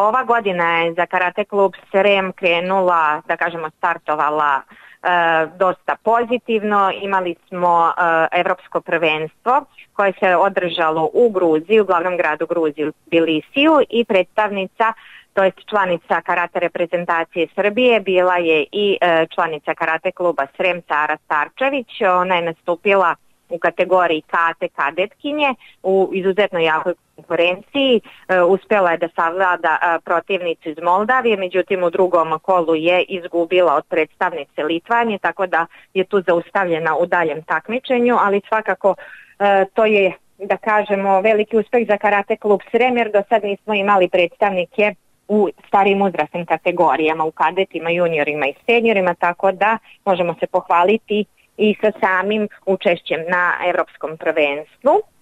Ova godina je za Karate klub Srem krenula, da kažemo startovala dosta pozitivno. Imali smo Evropsko prvenstvo koje se održalo u Gruziji, u glavnom gradu Gruzije, Tbilisiju, i predstavnica, to jest članica karate reprezentacije Srbije, bila je i članica karate kluba Srem, Sara Starčević. Ona je nastupila u kategoriji kate kadetkinje u izuzetno jakoj konkurenciji. Uspjela je da savlada protivnicu iz Moldavije, međutim u drugom kolu je izgubila od predstavnice Litvanije, tako da je tu zaustavljena u daljem takmičenju, ali svakako to je, da kažemo, veliki uspjeh za Karate klub Srem, jer do sad nismo imali predstavnike u starijim uzrasnim kategorijama, u kadetima, juniorima i seniorima, tako da možemo se pohvaliti i sa samim učešćem na Evropskom prvenstvu.